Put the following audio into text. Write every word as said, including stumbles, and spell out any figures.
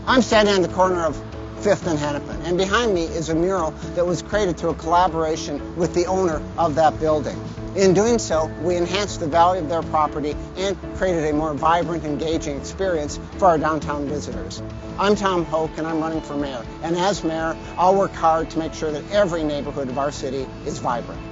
I'm standing on the corner of fifth and Hennepin, and behind me is a mural that was created through a collaboration with the owner of that building. In doing so, we enhanced the value of their property and created a more vibrant, engaging experience for our downtown visitors. I'm Tom Hoch, and I'm running for mayor. And as mayor, I'll work hard to make sure that every neighborhood of our city is vibrant.